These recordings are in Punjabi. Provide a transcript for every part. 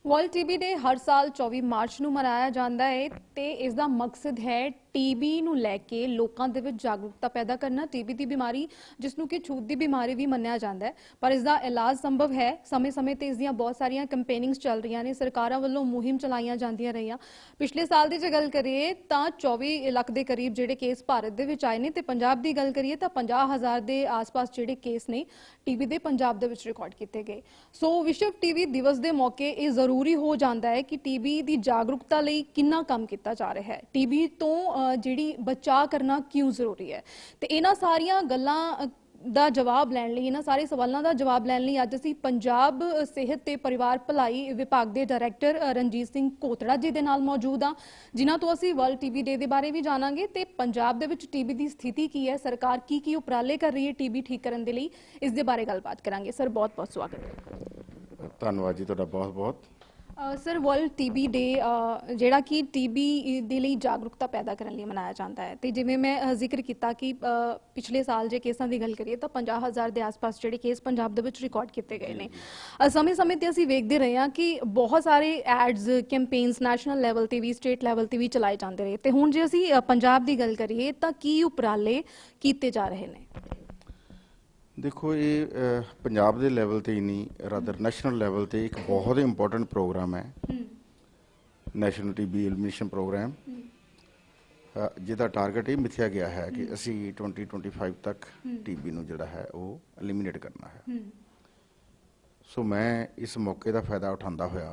वर्ल्ड टीबी डे हर साल 24 मार्च ਨੂੰ ਮਨਾਇਆ ਜਾਂਦਾ ਹੈ ਤੇ ਇਸ ਦਾ ਮਕਸਦ ਹੈ टीबी ਨੂੰ ਲੈ ਕੇ ਲੋਕਾਂ ਦੇ ਵਿੱਚ ਜਾਗਰੂਕਤਾ ਪੈਦਾ ਕਰਨਾ। टीबी ਦੀ ਬਿਮਾਰੀ ਜਿਸ ਨੂੰ ਕਿ ਛੂਤ ਦੀ ਬਿਮਾਰੀ ਵੀ ਮੰਨਿਆ ਜਾਂਦਾ ਹੈ, ਪਰ ਇਸ ਦਾ ਇਲਾਜ ਸੰਭਵ ਹੈ। ਸਮੇਂ-ਸਮੇਂ ਤੇ ਇਸ ਦੀਆਂ ਬਹੁਤ ਸਾਰੀਆਂ ਕੈਂਪੇਨਿੰਗਸ ਚੱਲ ਰਹੀਆਂ ਨੇ, ਸਰਕਾਰਾਂ ਵੱਲੋਂ ਮੁਹਿੰਮ ਚਲਾਈਆਂ ਜਾਂਦੀਆਂ ਰਹੀਆਂ। ਪਿਛਲੇ ਸਾਲ ਦੀ ਜੇ ਗੱਲ ਕਰੀਏ ਤਾਂ 24 ਲੱਖ ਦੇ ਕਰੀਬ ਜਿਹੜੇ ਕੇਸ ਭਾਰਤ ਦੇ ਵਿੱਚ ਆਏ ਨੇ ਤੇ ਪੰਜਾਬ ਦੀ ਗੱਲ ਕਰੀਏ ਤਾਂ 50,000 ਦੇ ਆਸ-ਪਾਸ ਜਿਹੜੇ ਕੇਸ ਨੇ टीबी ਦੇ ਪੰਜਾਬ ਦੇ ਵਿੱਚ ਰਿਕਾਰਡ ਕੀਤੇ ਗਏ। ਸੋ ਵਿਸ਼ਵ टीबी ਦਿਵਸ ਦੇ ਮੌਕੇ ਇਹ ਜ਼ਰੂਰੀ ਹੋ ਜਾਂਦਾ है कि टीबी ਦੀ ਜਾਗਰੂਕਤਾ ਲਈ ਕਿੰਨਾ ਕੰਮ ਕੀਤਾ ਜਾ ਰਿਹਾ ਹੈ, टीबी ਤੋਂ ਜਿਹੜੀ ਬਚਾਅ ਕਰਨਾ ਕਿਉਂ ਜ਼ਰੂਰੀ ਹੈ ਤੇ ਇਹਨਾਂ ਸਾਰੀਆਂ ਗੱਲਾਂ ਦਾ ਜਵਾਬ ਲੈਣ ਲਈ, ਇਹਨਾਂ ਸਾਰੇ ਸਵਾਲਾਂ ਦਾ ਜਵਾਬ ਲੈਣ ਲਈ ਅੱਜ ਅਸੀਂ ਪੰਜਾਬ ਸਿਹਤ ਤੇ ਪਰਿਵਾਰ ਭਲਾਈ ਵਿਭਾਗ ਦੇ ਡਾਇਰੈਕਟਰ ਰਣਜੀਤ ਸਿੰਘ ਕੋਤੜਾ ਜੀ ਦੇ ਨਾਲ ਮੌਜੂਦ ਹਾਂ, ਜਿਨ੍ਹਾਂ ਤੋਂ ਅਸੀਂ ਵਰਲਡ टीबी ਡੇ ਦੇ ਬਾਰੇ ਵੀ ਜਾਣਾਂਗੇ ਤੇ ਪੰਜਾਬ ਦੇ ਵਿੱਚ टीबी ਦੀ ਸਥਿਤੀ ਕੀ ਹੈ, ਸਰਕਾਰ ਕੀ ਉਪਰਾਲੇ ਕਰ ਰਹੀ ਹੈ टीबी ਠੀਕ ਕਰਨ ਦੇ ਲਈ, ਇਸ ਦੇ ਬਾਰੇ ਗੱਲਬਾਤ ਕਰਾਂਗੇ। ਸਰ ਬਹੁਤ ਬਹੁਤ ਸਵਾਗਤ ਹੈ। ਧੰਨਵਾਦ ਜੀ ਤੁਹਾਡਾ ਬਹੁਤ ਬਹੁਤ। सर वर्ल्ड टीबी डे ਜਿਹੜਾ ਕਿ टीबी ਦੇ ਲਈ ਜਾਗਰੂਕਤਾ ਪੈਦਾ ਕਰਨ ਲਈ ਮਨਾਇਆ ਜਾਂਦਾ ਹੈ ਤੇ ਜਿਵੇਂ ਮੈਂ ਜ਼ਿਕਰ ਕੀਤਾ ਕਿ ਪਿਛਲੇ ਸਾਲ ਜੇ ਕੇਸਾਂ ਦੀ ਗੱਲ ਕਰੀਏ ਤਾਂ 50,000 ਦੇ ਆਸ-ਪਾਸ ਜਿਹੜੇ ਕੇਸ ਪੰਜਾਬ ਦੇ ਵਿੱਚ ਰਿਕਾਰਡ ਕੀਤੇ ਗਏ ਨੇ। ਸਮੇਂ-ਸਮੇਂ ਤੇ ਅਸੀਂ ਵੇਖਦੇ ਰਹੇ ਹਾਂ ਕਿ ਬਹੁਤ ਸਾਰੇ ਐਡਸ ਕੈਂਪੇਨਸ ਨੈਸ਼ਨਲ ਲੈਵਲ ਤੇ ਵੀ, ਸਟੇਟ ਲੈਵਲ ਤੇ ਵੀ ਚਲਾਏ ਜਾਂਦੇ ਰਹੇ ਤੇ ਹੁਣ ਜੇ ਅਸੀਂ ਪੰਜਾਬ ਦੀ ਗੱਲ ਕਰੀਏ ਤਾਂ ਕੀ ਉਪਰਾਲੇ ਕੀਤੇ ਜਾ ਰਹੇ ਨੇ? देखो ये पंजाब के लैवल ते ही नहीं, रादर नैशनल लैवल ते एक बहुत इंपॉर्टेंट प्रोग्राम है, नैशनल टीबी एलिमिनेशन प्रोग्राम, जिहदा टारगेट ये मिथया गया है कि असी 2025 तक टीबी नूं जिहड़ा है वो एलिमिनेट करना है। सो मैं इस मौके का फायदा उठाता होया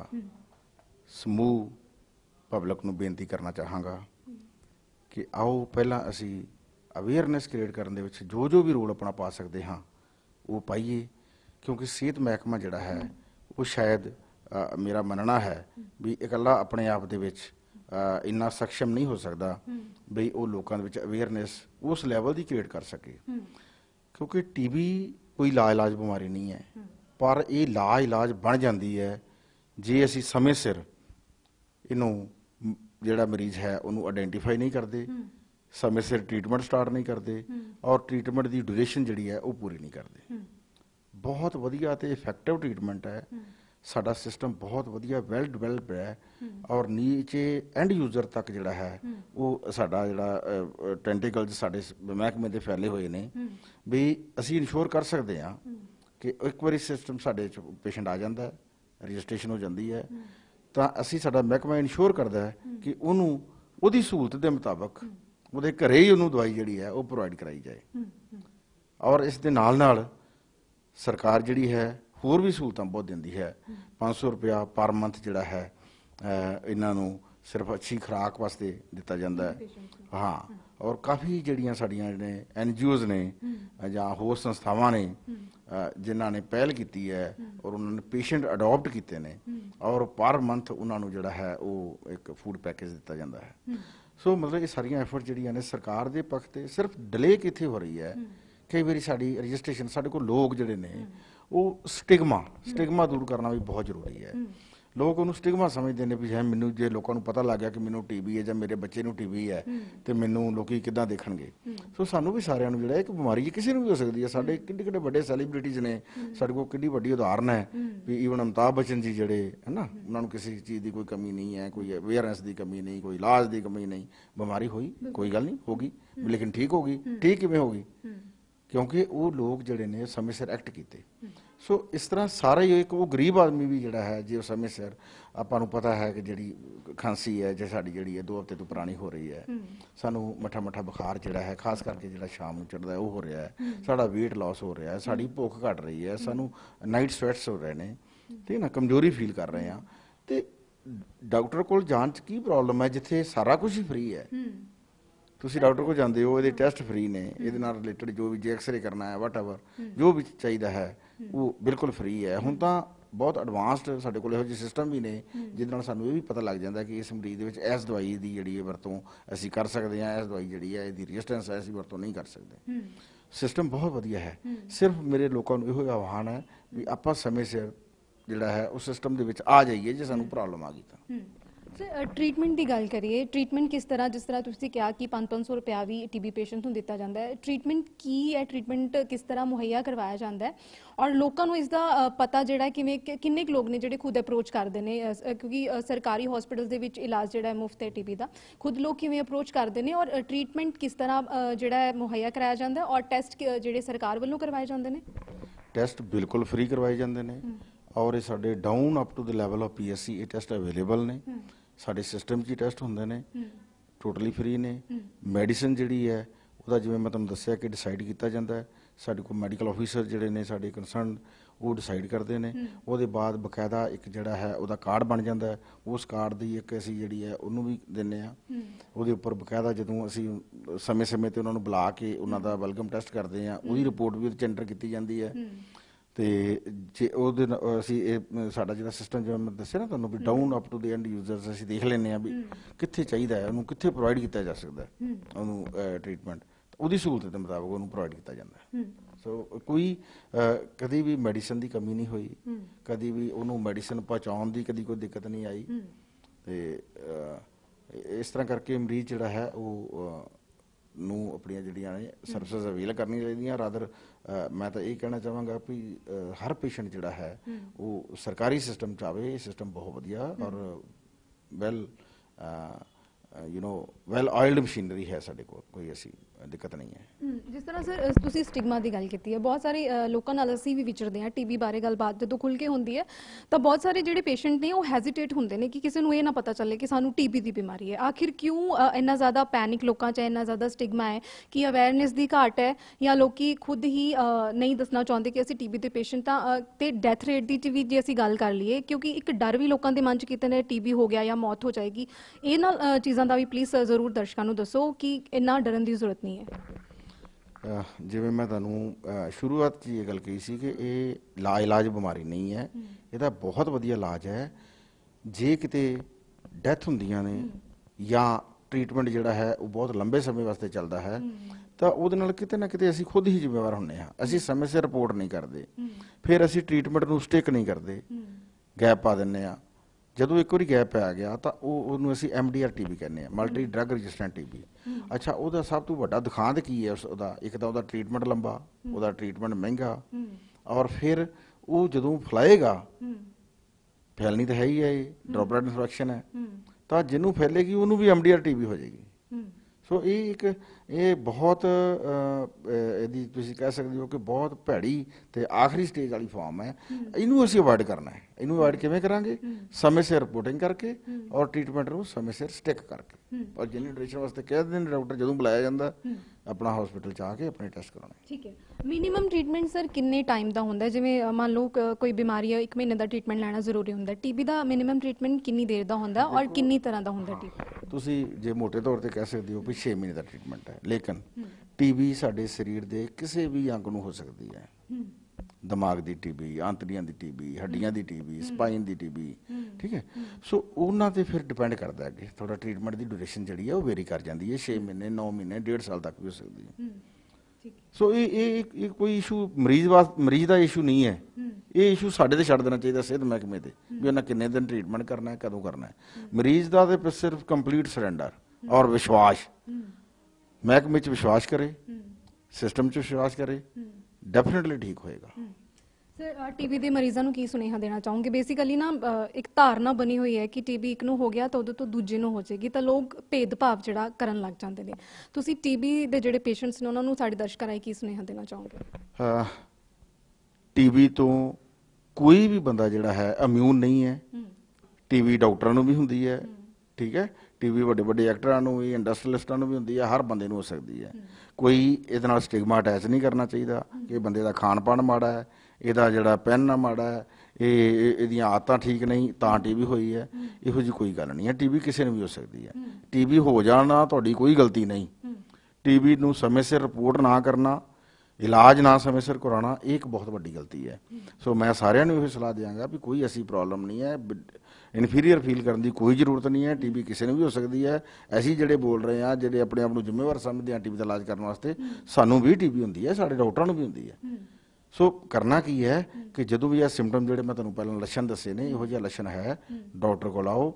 समूह पब्लिक नूं बेनती करना चाहांगा कि आओ पहला असी अवेयरनैस क्रिएट करने दे विच जो भी रोल अपना पा सकते हाँ वो पाइए, क्योंकि सेहत महकमा जिहड़ा है वो शायद मेरा मनना है भी इकल्ला अपने आप दे विच इन्ना सक्षम नहीं हो सकता भी वो लोगों दे विच अवेयरनैस उस लैवल की क्रिएट कर सके, क्योंकि टीबी कोई लाइलाज बीमारी नहीं है, पर ये लाइलाज बन जाती है जे असी समय सिर इनू जिहड़ा मरीज है उन्होंने आइडेंटिफाई नहीं करते, समय सिर ट्रीटमेंट स्टार्ट नहीं करते और ट्रीटमेंट की ड्यूरेशन जी है वो पूरी नहीं करते। बहुत वधिया ते इफैक्टिव ट्रीटमेंट है, साडा सिस्टम बहुत वधिया वैल डिवेलप है और नीचे एंड यूजर तक जिहड़ा है वो साडा जिहड़ा टेंटिकल्स साडे महकमे दे फैले हुए ने भी असी इंश्योर कर सकते हाँ कि एक बार सिस्टम साडे पेशेंट आ जाता है, रजिस्ट्रेशन हो जाती है तो असी साडा महकमा इंश्योर करता है कि उन्होंने उहदी सहूलत के मुताबिक ਉਹਦੇ ਘਰੇ ਹੀ ਉਹਨੂੰ ਦਵਾਈ ਜਿਹੜੀ ਹੈ ਉਹ ਪ੍ਰੋਵਾਈਡ ਕਰਾਈ ਜਾਏ। ਔਰ ਇਸ ਦੇ ਨਾਲ ਨਾਲ ਸਰਕਾਰ ਜਿਹੜੀ ਹੈ ਹੋਰ ਵੀ ਸਹੂਲਤਾਂ ਬਹੁਤ ਦਿੰਦੀ ਹੈ। 500 ਰੁਪਇਆ ਪਰ ਮੰਥ ਜਿਹੜਾ ਹੈ ਇਹਨਾਂ ਨੂੰ ਸਿਰਫ ਅੱਛੀ ਖੁਰਾਕ ਵਾਸਤੇ ਦਿੱਤਾ ਜਾਂਦਾ ਹੈ। ਹਾਂ, ਔਰ ਕਾਫੀ ਜਿਹੜੀਆਂ ਸਾਡੀਆਂ ਨੇ NGOs ਨੇ ਜਾਂ ਹੋਰ ਸੰਸਥਾਵਾਂ ਨੇ ਜਿਨ੍ਹਾਂ ਨੇ ਪਹਿਲ ਕੀਤੀ ਹੈ ਔਰ ਉਹਨਾਂ ਨੇ ਪੇਸ਼ੈਂਟ ਅਡੋਪਟ ਕੀਤੇ ਨੇ ਔਰ ਪਰ ਮੰਥ ਉਹਨਾਂ ਨੂੰ ਜਿਹੜਾ ਹੈ ਉਹ ਇੱਕ ਫੂਡ ਪੈਕੇਜ ਦਿੱਤਾ ਜਾਂਦਾ ਹੈ। सो मतलब ये सारिया एफर्ट जिहड़ियां ने सरकार के पक्ष से सिर्फ डिले कित्थे हो रही है, कई बार साड़ी रजिस्ट्रेशन साढ़े को लोग जिहड़े ने वो स्टिगमा दूर करना भी बहुत जरूरी है। लोग उन्होंने स्टिगमा समझते हैं भी है मैनू जे लोगों को पता लग गया कि मैनू टीबी है या मेरे बच्चे नू टीबी है तो मैनू लोग किद्दां देखणगे। सो सानू भी सारिਆਂ ਨੂੰ ਜਿਹੜਾ एक बीमारी किसी ਨੂੰ भी हो सकती है। साडे किड्डे बड़े सैलीब्रिटीज़ ने साडे कोल किड्डी वड्डी उदाहरण है भी ईवन अमिताभ बच्चन जी जिहड़े है ना, उन्होंने किसी चीज़ की कोई कमी नहीं है, कोई अवेयरनेस की कमी नहीं, कोई इलाज की कमी नहीं, बीमारी हुई कोई गल नहीं होगी लेकिन ठीक होगी। ठीक किवें होगी? क्योंकि वो लोग जिहड़े ने समय सिर एक्ट किए। सो इस तरह सारा ही एक वो गरीब आदमी भी जिहड़ा है जो समय सिर आपां नूं पता है कि जिहड़ी खांसी है जो साडी जिहड़ी है 2 हफ्ते तो पुरानी हो रही है, सानू मठा मठा बुखार जिहड़ा है खास करके जिहड़ा शाम नूं चढ़दा है वो हो रहा है, साडा वेट लॉस हो रहा है, साडी भुख घट रही है, सानू नाइट स्वेट्स हो रहे हैं, ठीक है ना, कमजोरी फील कर रहे हैं तो डॉक्टर कोल जाण च की प्रॉब्लम है जिथे सारा कुछ ही फ्री है। तुसी डॉक्टर को जाते हो, ये टैसट फ्री ने, ये रिलेटेड जो भी जे एक्सरे करना है वट एवर जो भी चाहिए है वो बिल्कुल फ्री है। हुण तां बहुत एडवांसड साडे कोल इहो जिहे सिस्टम भी ने जिहदे नाल सानूं ये भी पता लग जाता कि इस मरीज दे विच इस दवाई की जिहड़ी वरतों असीं कर सकते हैं, इस दवाई जिहड़ी है इहदी रजिस्टेंस है असीं वरतों नहीं कर सकते। सिस्टम बहुत वधिया है। सिर्फ मेरे लोगों को इहो आह्वान है भी आपां समय सिर जिहड़ा है उस सिस्टम दे विच आ जाइए जे सानूं प्रॉब्लम आ गई तां। ट्रीटमेंट की गल करिए, ट्रीटमेंट किस तरह, जिस तरह तुसीं कहा कि 500 रुपया भी टीबी पेशेंट नूं दिता जाता है, ट्रीटमेंट की है, ट्रीटमेंट किस तरह मुहैया करवाया जाता है और लोगों को इसका पता जोड़ा किमें किन्ने लोग ने जोड़े खुद अप्रोच करते हैं, क्योंकि सरकारी हॉस्पिटल के विच इलाज जोड़ा मुफ्त है टीबी का, खुद लोग किमें अप्रोच करते हैं और ट्रीटमेंट किस तरह जोड़ा मुहैया कराया जाता है और टैसट जोड़े सरकार वालों करवाए जाते हैं? टैसट बिल्कुल फ्री करवाए जाते हैं और ये साडे down up to the level of PSC ये टैसट अवेलेबल ने साडे सिस्टम 'च ही टैसट होंदे ने टोटली फ्री ने। मैडिसिन जिहड़ी है ਉਹਦਾ ਜਿਵੇਂ मैं तुहानूं दस्सिया कि डिसाइड किया जाता है साडे कोल मैडिकल ऑफिसर जिहड़े ने साडे कंसर्न वो डिसाइड करते हैं। ਉਹਦੇ ਬਾਅਦ बकायदा एक ਜਿਹੜਾ है ਉਹਦਾ कार्ड बन जाता है, उस कार्ड ਦੀ ਇੱਕ ਅਸੀਂ ਜਿਹੜੀ ਹੈ ਉਹਨੂੰ ਵੀ ਦਿੰਦੇ ਆ। ਉਹਦੇ ਉੱਪਰ ਬਕਾਇਦਾ ਜਦੋਂ ਅਸੀਂ ਸਮੇਂ-ਸਮੇਂ ਤੇ ਉਹਨਾਂ ਨੂੰ ਬੁਲਾ ਕੇ ਉਹਨਾਂ ਦਾ ਵੈਲਕਮ ਟੈਸਟ ਕਰਦੇ ਆ, ਉਹਦੀ ਰਿਪੋਰਟ ਵੀ ਉਹਦੇ 'ਚ ਐਂਟਰ ਕੀਤੀ ਜਾਂਦੀ ਹੈ। ਤੇ ਜੇ ਉਹਦੇ ਅਸੀਂ ਇਹ ਸਾਡਾ ਜਿਹੜਾ ਸਿਸਟਮ ਜਿਵੇਂ ਮੈਂ ਦੱਸਿਆ ਨਾ ਤੁਹਾਨੂੰ ਵੀ down up to the end users ਅਸੀਂ ਦੇਖ ਲੈਂਦੇ ਆ ਵੀ ਕਿੱਥੇ ਚਾਹੀਦਾ ਹੈ ਉਹਨੂੰ, ਕਿੱਥੇ ਪ੍ਰੋਵਾਈਡ ਕੀਤਾ ਜਾ ਸਕਦਾ ਉਹਨੂੰ ਟ੍ਰੀਟਮੈਂਟ, ਉਹਦੀ ਸਹੂਲਤ ਦੇ ਮੁਤਾਬਕ ਉਹਨੂੰ ਪ੍ਰੋਵਾਈਡ ਕੀਤਾ ਜਾਂਦਾ ਹੈ। ਸੋ ਕੋਈ ਕਦੀ ਵੀ ਮੈਡੀਸਨ ਦੀ ਕਮੀ ਨਹੀਂ ਹੋਈ, ਕਦੀ ਵੀ ਉਹਨੂੰ ਮੈਡੀਸਨ ਪਹੁੰਚਾਉਣ ਦੀ ਕਦੀ ਕੋਈ ਦਿੱਕਤ ਨਹੀਂ ਆਈ। ਤੇ ਇਸ ਤਰ੍ਹਾਂ ਕਰਕੇ ਮਰੀਜ਼ ਜਿਹੜਾ ਹੈ ਉਹ ਨੂੰ ਆਪਣੀਆਂ ਜਿਹੜੀਆਂ ਨੇ ਸਰਵਿਸਿਜ਼ ਅਵੇਲ ਕਰਨੀਆਂ ਚਾਹੀਦੀਆਂ। ਰਾਦਰ ਮੈਂ ਤਾਂ ਇਹ ਕਹਿਣਾ ਚਾਹਾਂਗਾ ਵੀ ਹਰ ਪੇਸ਼ੈਂਟ ਜਿਹੜਾ ਹੈ ਉਹ ਸਰਕਾਰੀ ਸਿਸਟਮ 'ਚ ਆਵੇ। ਇਹ ਸਿਸਟਮ ਬਹੁਤ ਵਧੀਆ ਔਰ ਵੈਲ ਵੈਲ ਆਇਲਡ ਮਸ਼ੀਨਰੀ ਹੈ ਸਾਡੇ ਕੋਲ, ਕੋਈ ਐਸੀ ਦਿੱਕਤ ਨਹੀਂ ਹੈ। जिस तरह सर तुसीं स्टिग्मा की गल की है, बहुत सारे लोगों नाल असीं भी विचरदे हैं टीबी बारे गलबात जो खुल के होंदी है, तो बहुत सारे जिहड़े पेशेंट ने वो हैजिटेट होंदे ने कि किसी नूं ये ना पता चले कि सानू टीबी की बीमारी है। आखिर क्यों इन्ना ज़्यादा पैनिक लोगों च, इन्ना ज़्यादा स्टिग्मा है कि अवेयरनेस की घाट है या लोग खुद ही नहीं दसना चाहते कि असीं टीबी के पेशेंट हाँ। तो डैथ रेट की भी जे असीं गल कर लीए, क्योंकि एक डर भी लोगों के मन च किते ने टीबी हो गया या मौत हो जाएगी, इन्हां चीज़ों का भी प्लीज़ ज़रूर दर्शकों को दसो कि इन्ना डरन की जरूरत नहीं है। ਜਿਵੇਂ ਮੈਂ ਤੁਹਾਨੂੰ ਸ਼ੁਰੂਆਤ 'ਚ ਇਹ ਗੱਲ ਕਹੀ ਸੀ ਕਿ ਇਹ ਲਾਇਲਾਜ ਬਿਮਾਰੀ ਨਹੀਂ ਹੈ, ਇਹਦਾ ਬਹੁਤ ਵਧੀਆ ਇਲਾਜ ਹੈ। ਜੇ ਕਿਤੇ ਡੈਥ ਹੁੰਦੀਆਂ ਨੇ ਜਾਂ ਟ੍ਰੀਟਮੈਂਟ ਜਿਹੜਾ ਹੈ ਉਹ ਬਹੁਤ ਲੰਬੇ ਸਮੇਂ ਵਾਸਤੇ ਚੱਲਦਾ ਹੈ ਤਾਂ ਉਹਦੇ ਨਾਲ ਕਿਤੇ ਨਾ ਕਿਤੇ ਅਸੀਂ ਖੁਦ ਹੀ ਜ਼ਿੰਮੇਵਾਰ ਹੁੰਦੇ ਹਾਂ। ਅਸੀਂ ਸਮੇਂ ਸਿਰ ਰਿਪੋਰਟ ਨਹੀਂ ਕਰਦੇ, ਫਿਰ ਅਸੀਂ ਟ੍ਰੀਟਮੈਂਟ ਨੂੰ ਸਟਿਕ ਨਹੀਂ ਕਰਦੇ, ਗੈਪ ਪਾ ਦਿੰਦੇ ਹਾਂ। ਜਦੋਂ ਇੱਕ ਵਾਰੀ ਗੈਪ ਪੈ ਗਿਆ ਤਾਂ ਉਹਨੂੰ ਅਸੀਂ MDR TB ਕਹਿੰਦੇ ਹਾਂ, ਮਲਟੀ ਡਰੱਗ ਰੈਜ਼ਿਸਟੈਂਟ TB। ਅੱਛਾ, ਉਹਦਾ ਸਭ ਤੋਂ ਵੱਡਾ ਦੁਖਾਂਤ ਕੀ ਹੈ ਉਹਦਾ? ਇੱਕ ਤਾਂ ਉਹਦਾ ਟ੍ਰੀਟਮੈਂਟ ਲੰਬਾ, ਉਹਦਾ ਟ੍ਰੀਟਮੈਂਟ ਮਹਿੰਗਾ, ਔਰ ਫਿਰ ਉਹ ਜਦੋਂ ਫੈਲੇਗਾ, ਫੈਲਣੀ ਤਾਂ ਹੈ ਹੀ ਹੈ, ਇਹ ਡ੍ਰੌਪਲੇਟ ਇਨਫੈਕਸ਼ਨ ਹੈ, ਤਾਂ ਜਿਹਨੂੰ ਫੈਲੇਗੀ ਉਹਨੂੰ ਵੀ MDR TB ਹੋ ਜਾਏਗੀ। ਸੋ ਇਹ ਬਹੁਤ ਇਹਦੀ ਤੁਸੀਂ ਕਹਿ ਸਕਦੇ ਹੋ ਕਿ ਬਹੁਤ ਭੈੜੀ ਤੇ ਆਖਰੀ ਸਟੇਜ ਵਾਲੀ ਫਾਰਮ ਹੈ। ਇਹਨੂੰ ਅਸੀਂ ਅਵੋਇਡ ਕਰਨਾ ਹੈ। ਇਹਨੂੰ ਅਵੋਇਡ ਕਿਵੇਂ ਕਰਾਂਗੇ? ਸਮੇਂ ਸਿਰ ਰਿਪੋਰਟਿੰਗ ਕਰਕੇ ਔਰ ਟ੍ਰੀਟਮੈਂਟ ਨੂੰ ਸਮੇਂ ਸਿਰ ਸਟਿਕ ਕਰਕੇ। ਔਰ ਜਿਹਨੇ ਡਿਊਰੇਸ਼ਨ ਵਾਸਤੇ ਕਹਿ ਦਿੰਦੇ ਨੇ ਡਾਕਟਰ, ਜਦੋਂ ਬੁਲਾਇਆ ਜਾਂਦਾ ਆਪਣਾ ਹਸਪੀਟਲ 'ਚ ਆ ਕੇ ਆਪਣੇ ਟੈਸਟ ਕਰਾਉਣੇ। ठीक है, मिनिमम ट्रीटमेंट सर किन्ने टाइम का होंदा है? जिवें मान लो कोई बीमारी है, 1 महीने का ट्रीटमेंट लेना जरूरी होंदा है, टीबी का मिनिमम ट्रीटमेंट कितनी देर का होंदा है और कितनी तरह का होंदा है टीबी? ਤੁਸੀਂ ਜੇ ਮੋਟੇ ਤੌਰ ਤੇ ਕਹਿ ਸਕਦੇ ਹੋ ਵੀ 6 ਮਹੀਨੇ ਦਾ ਟ੍ਰੀਟਮੈਂਟ ਹੈ, ਲੇਕਿਨ TB ਸਾਡੇ ਸਰੀਰ ਦੇ ਕਿਸੇ ਵੀ ਅੰਗ ਨੂੰ ਹੋ ਸਕਦੀ ਹੈ। ਦਿਮਾਗ ਦੀ TB, ਆਂਤੜੀਆਂ ਦੀ TB, ਹੱਡੀਆਂ ਦੀ TB, ਸਪਾਈਨ ਦੀ TB, ਠੀਕ ਹੈ। ਸੋ ਉਹਨਾਂ ਤੇ ਫਿਰ ਡਿਪੈਂਡ ਕਰਦਾ ਹੈ ਕਿ ਤੁਹਾਡਾ ਟ੍ਰੀਟਮੈਂਟ ਦੀ ਡਿਊਰੇਸ਼ਨ ਜਿਹੜੀ ਹੈ ਉਹ ਵੇਰੀ ਕਰ ਜਾਂਦੀ ਹੈ। 6 ਮਹੀਨੇ, 9 ਮਹੀਨੇ, 1.5 ਸਾਲ ਤੱਕ ਵੀ ਹੋ ਸਕਦੀ ਹੈ। ਸੋ ਇਹ ਕੋਈ ਇਸ਼ੂ ਮਰੀਜ਼ ਦਾ ਇਸ਼ੂ ਨਹੀਂ ਹੈ। ਇਹ ਇਸ਼ੂ ਸਾਡੇ ਤੇ ਛੱਡ ਦੇਣਾ ਚਾਹੀਦਾ ਸਿਹਤ ਮਹਿਕਮੇ ਤੇ, ਵੀ ਉਹਨਾਂ ਕਿੰਨੇ ਦਿਨ ਟ੍ਰੀਟਮੈਂਟ ਕਰਨਾ ਹੈ, ਕਦੋਂ ਕਰਨਾ ਹੈ। ਮਰੀਜ਼ ਦਾ ਤੇ ਸਿਰਫ ਕੰਪਲੀਟ ਸਰੈਂਡਰ ਔਰ ਵਿਸ਼ਵਾਸ, ਮਹਿਕਮੇ 'ਚ ਵਿਸ਼ਵਾਸ ਕਰੇ, ਸਿਸਟਮ 'ਚ ਵਿਸ਼ਵਾਸ ਕਰੇ, ਡੈਫੀਨੇਟਲੀ ਠੀਕ ਹੋਏਗਾ। सर टीबी के मरीजों को की सुनेहा देना चाहूँगी? बेसिकली ना एक धारणा बनी हुई है कि टीबी एक नूं हो गया तो उहदे तो दूजे नूं हो जाएगी, तो लोग भेदभाव जिहड़ा करन लग जाते हैं। तुसीं टीबी के जिहड़े पेशेंट्स ने उन्हां नूं साडे दर्शकां राहीं की सुनेहा देना चाहोगे? TB तो कोई भी बंदा जिहड़ा है इम्यून नहीं है। TB डॉक्टरां नूं भी हुंदी है, ठीक है। TB ਵੱਡੇ ਵੱਡੇ ਐਕਟਰਾਂ ਨੂੰ ਵੀ, ਇੰਡਸਟਰੀਅਲਿਸਟਾਂ ਨੂੰ ਵੀ ਹੁੰਦੀ ਹੈ, ਹਰ ਬੰਦੇ ਨੂੰ ਹੋ ਸਕਦੀ ਹੈ। ਕੋਈ ਇਹਦੇ ਨਾਲ ਸਟਿਗਮਾ ਅਟੈਚ ਨਹੀਂ ਕਰਨਾ ਚਾਹੀਦਾ ਕਿ ਬੰਦੇ ਦਾ ਖਾਣ ਪਾਣ ਮਾੜਾ ਹੈ, ਇਹਦਾ ਜਿਹੜਾ ਪਹਿਨਣਾ ਮਾੜਾ ਹੈ, ਇਹਦੀਆਂ ਆਦਤਾਂ ਠੀਕ ਨਹੀਂ ਤਾਂ TB ਹੋਈ ਹੈ। ਇਹੋ ਜਿਹੀ ਕੋਈ ਗੱਲ ਨਹੀਂ ਹੈ। TB ਕਿਸੇ ਨੂੰ ਵੀ ਹੋ ਸਕਦੀ ਹੈ। TB ਹੋ ਜਾਣਾ ਤੁਹਾਡੀ ਕੋਈ ਗਲਤੀ ਨਹੀਂ। TB ਨੂੰ ਸਮੇਂ ਸਿਰ ਰਿਪੋਰਟ ਨਾ ਕਰਨਾ, ਇਲਾਜ ਨਾ ਸਮੇਂ ਸਿਰ ਕਰਾਉਣਾ, ਇਹ ਇੱਕ ਬਹੁਤ ਵੱਡੀ ਗਲਤੀ ਹੈ। ਸੋ ਮੈਂ ਸਾਰਿਆਂ ਨੂੰ ਇਹ ਸਲਾਹ ਦਿਆਂਗਾ ਵੀ ਕੋਈ ਐਸੀ ਪ੍ਰੋਬਲਮ ਨਹੀਂ ਹੈ, ਇਨਫੀਰੀਅਰ ਫੀਲ ਕਰਨ ਦੀ ਕੋਈ ਜ਼ਰੂਰਤ ਨਹੀਂ ਹੈ। TB ਕਿਸੇ ਨੂੰ ਵੀ ਹੋ ਸਕਦੀ ਹੈ। ਅਸੀਂ ਜਿਹੜੇ ਬੋਲ ਰਹੇ ਹਾਂ, ਜਿਹੜੇ ਆਪਣੇ ਆਪ ਨੂੰ ਜ਼ਿੰਮੇਵਾਰ ਸਮਝਦੇ ਹਾਂ TB ਦਾ ਇਲਾਜ ਕਰਨ ਵਾਸਤੇ, ਸਾਨੂੰ ਵੀ TB ਹੁੰਦੀ ਹੈ, ਸਾਡੇ ਡਾਕਟਰਾਂ ਨੂੰ ਵੀ ਹੁੰਦੀ ਹੈ। ਸੋ ਕਰਨਾ ਕੀ ਹੈ ਕਿ ਜਦੋਂ ਵੀ ਇਹ ਸਿੰਪਟਮ ਜਿਹੜੇ ਮੈਂ ਤੁਹਾਨੂੰ ਪਹਿਲਾਂ ਲੱਛਣ ਦੱਸੇ ਨੇ, ਇਹੋ ਜਿਹਾ ਲੱਛਣ ਹੈ, ਡਾਕਟਰ ਕੋਲ ਆਓ,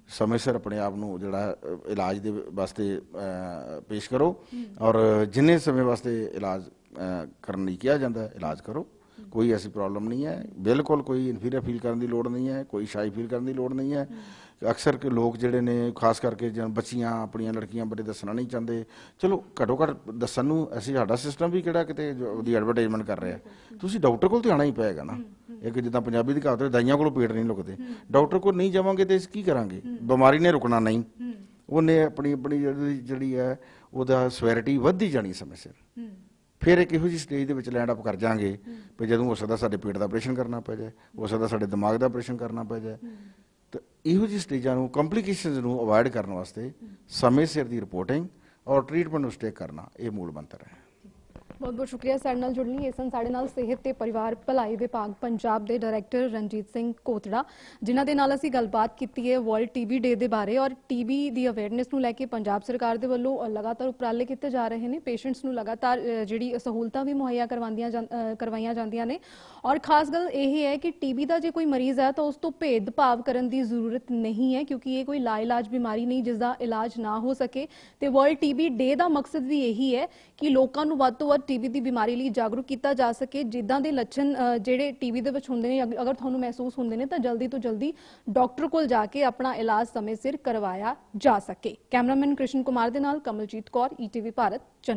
ਸਮੇਂ ਸਿਰ ਆਪਣੇ ਆਪ ਨੂੰ ਜਿਹੜਾ ਇਲਾਜ ਦੇ ਵਾਸਤੇ ਪੇਸ਼ ਕਰੋ ਔਰ ਜਿੰਨੇ ਸਮੇਂ ਵਾਸਤੇ ਇਲਾਜ ਕਰਨ ਲਈ ਕਿਹਾ ਜਾਂਦਾ ਹੈ ਇਲਾਜ ਕਰੋ। ਕੋਈ ਐਸੀ ਪ੍ਰੋਬਲਮ ਨਹੀਂ ਹੈ, ਬਿਲਕੁਲ ਕੋਈ ਇਨਫੀਰੀਅਰ ਫੀਲ ਕਰਨ ਦੀ ਲੋੜ ਨਹੀਂ ਹੈ, ਕੋਈ ਸ਼ਾਈ ਫੀਲ ਕਰਨ ਦੀ ਲੋੜ ਨਹੀਂ ਹੈ। ਅਕਸਰ ਕਿ ਲੋਕ ਜਿਹੜੇ ਨੇ ਖਾਸ ਕਰਕੇ ਜਾਂ ਬੱਚੀਆਂ ਆਪਣੀਆਂ ਲੜਕੀਆਂ ਬਾਰੇ ਦੱਸਣਾ ਨਹੀਂ ਚਾਹੁੰਦੇ, ਚਲੋ ਘੱਟੋ ਘੱਟ ਦੱਸਣ ਨੂੰ ਅਸੀਂ ਸਾਡਾ ਸਿਸਟਮ ਵੀ ਕਿਹੜਾ ਕਿਤੇ ਉਹਦੀ ਐਡਵਰਟਾਈਜ਼ਮੈਂਟ ਕਰ ਰਿਹਾ। ਤੁਸੀਂ ਡਾਕਟਰ ਕੋਲ ਤੇ ਆਉਣਾ ਹੀ ਪਏਗਾ ਨਾ। ਇੱਕ ਜਿੱਦਾਂ ਪੰਜਾਬੀ ਦੀ ਕਹਾਵਤ ਹੈ ਦਾਈਆਂ ਕੋਲੋਂ ਪੇਟ ਨਹੀਂ ਲੁਕਦੇ, ਡਾਕਟਰ ਕੋਲ ਨਹੀਂ ਜਾਵਾਂਗੇ ਤੇ ਅਸੀਂ ਕੀ ਕਰਾਂਗੇ? ਬਿਮਾਰੀ ਨੇ ਰੁਕਣਾ ਨਹੀਂ, ਉਹਨੇ ਆਪਣੀ ਆਪਣੀ ਜਿਹੜੀ ਹੈ ਉਹਦਾ ਸਵੈਰਿਟੀ ਵੱਧਦੀ ਜਾਣੀ ਸਮੇਂ ਸਿਰ। ਫਿਰ ਇੱਕ ਇਹੋ ਜਿਹੀ ਸਟੇਜ ਦੇ ਵਿੱਚ ਲੈਂਡ ਅਪ ਕਰ ਜਾਵਾਂਗੇ ਵੀ ਜਦੋਂ ਹੋ ਸਕਦਾ ਸਾਡੇ ਪੇਟ ਦਾ ਆਪਰੇਸ਼ਨ ਕਰਨਾ ਪੈ ਜਾਏ, ਹੋ ਸਕਦਾ ਸਾਡੇ ਦਿਮਾਗ ਦਾ ਆਪਰੇਸ਼ਨ ਕਰਨਾ ਪੈ ਜਾਏ। ਤਾਂ ਇਹੋ ਜਿਹੀ ਸਟੇਜਾਂ ਨੂੰ ਕੰਪਲੀਕੇਸ਼ਨਸ ਨੂੰ ਅਵੋਇਡ ਕਰਨ ਵਾਸਤੇ ਸਮੇਂ ਸਿਰ ਦੀ ਰਿਪੋਰਟਿੰਗ ਔਰ ਟ੍ਰੀਟਮੈਂਟ ਨੂੰ ਸਟੇ ਕਰਨਾ ਇਹ ਮੂਲ ਮੰਤਰ ਹੈ। ਬਹੁਤ ਬਹੁਤ ਸ਼ੁਕਰੀਆ ਸਾਡੇ ਨਾਲ ਜੁੜਨ ਲਈ। ਇਸ ਸਨ ਸਾਡੇ ਨਾਲ ਸਿਹਤ ਤੇ ਪਰਿਵਾਰ ਭਲਾਈ ਵਿਭਾਗ ਪੰਜਾਬ ਦੇ ਡਾਇਰੈਕਟਰ ਰਣਜੀਤ ਸਿੰਘ ਕੋਤੜਾ, ਜਿਨ੍ਹਾਂ ਦੇ ਨਾਲ ਅਸੀਂ ਗੱਲਬਾਤ ਕੀਤੀ ਹੈ ਵਰਲਡ ਟੀਬੀ ਡੇ ਦੇ ਬਾਰੇ ਔਰ ਟੀਬੀ ਦੀ ਅਵੇਅਰਨੈਸ ਨੂੰ ਲੈ ਕੇ ਪੰਜਾਬ ਸਰਕਾਰ ਦੇ ਵੱਲੋਂ ਲਗਾਤਾਰ ਉਪਰਾਲੇ ਕੀਤੇ ਜਾ ਰਹੇ ਨੇ। ਪੇਸ਼ੈਂਟਸ ਨੂੰ ਲਗਾਤਾਰ ਜਿਹੜੀ ਸਹੂਲਤਾਂ ਵੀ ਮੁਹੱਈਆ ਕਰਵਾਈਆਂ ਜਾਂਦੀਆਂ ਨੇ ਔਰ ਖਾਸ ਗੱਲ ਇਹ ਹੈ ਕਿ ਟੀਬੀ ਦਾ ਜੇ ਕੋਈ ਮਰੀਜ਼ ਹੈ ਤਾਂ ਉਸ ਤੋਂ ਭੇਦਭਾਵ ਕਰਨ ਦੀ ਜ਼ਰੂਰਤ ਨਹੀਂ ਹੈ, ਕਿਉਂਕਿ ਇਹ ਕੋਈ ਲਾਇਲਾਜ ਬਿਮਾਰੀ ਨਹੀਂ ਜਿਸ ਦਾ ਇਲਾਜ ਨਾ ਹੋ ਸਕੇ। ਤੇ ਵਰਲਡ ਟੀਬੀ ਡੇ ਦਾ ਮਕਸਦ ਵੀ ਇਹੀ ਹੈ ਕਿ ਲੋਕਾਂ ਨੂੰ ਵੱਧ ਤੋਂ ਵੱਧ ਟੀਬੀ ਦੀ ਬਿਮਾਰੀ ਲਈ ਜਾਗਰੂਕ ਕੀਤਾ ਜਾ ਸਕੇ। ਜਿੱਦਾਂ ਦੇ ਲੱਛਣ ਜਿਹੜੇ ਟੀਬੀ ਦੇ ਵਿੱਚ ਹੁੰਦੇ ਨੇ ਅਗਰ ਤੁਹਾਨੂੰ ਮਹਿਸੂਸ ਹੁੰਦੇ ਨੇ ਤਾਂ ਜਲਦੀ ਤੋਂ ਜਲਦੀ ਡਾਕਟਰ ਕੋਲ ਜਾ ਕੇ ਆਪਣਾ ਇਲਾਜ ਸਮੇਂ ਸਿਰ ਕਰਵਾਇਆ ਜਾ ਸਕੇ। ਕੈਮਰਾਮੈਨ ਕ੍ਰਿਸ਼ਨ ਕੁਮਾਰ ਦੇ ਨਾਲ ਕਮਲਜੀਤ ਕੌਰ, ETV ਭਾਰਤ।